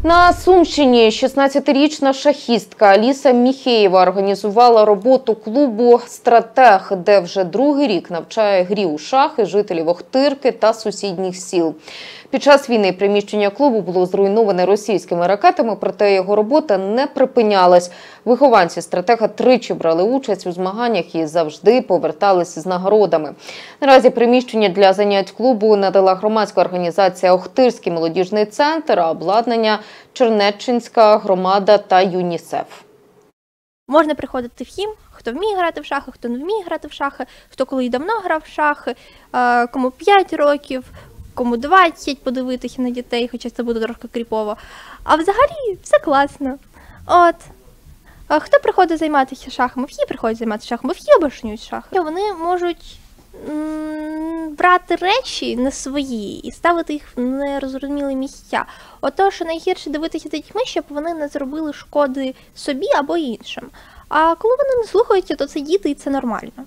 На Сумщині 16-річна шахістка Аліса Міхеєва організувала роботу клубу «Стратег», де вже другий рік навчає грі у шахи жителів Охтирки та сусідніх сіл. Під час війни приміщення клубу було зруйноване російськими ракетами, проте його робота не припинялась. Вихованці «Стратега» тричі брали участь у змаганнях і завжди поверталися з нагородами. Наразі приміщення для занять клубу надала громадська організація «Охтирський молодіжний центр», а обладнання – Чернеччинська громада та ЮНІСЕФ. Можна приходити всім, хто вміє грати в шахи, хто не вміє грати в шахи, хто коли давно грав в шахи, кому 5 років, кому 20, подивитися на дітей, хоча це буде трохи кріпово. А взагалі все класно. От. Хто приходить займатися шахами? Всі приходять займатися шахами, всі обожнюють шахи. Вони можуть брати речі не свої і ставити їх в нерозумілі місця. Отож, найгірше дивитися за дітьми, щоб вони не зробили шкоди собі або іншим. А коли вони не слухаються, то це діти і це нормально.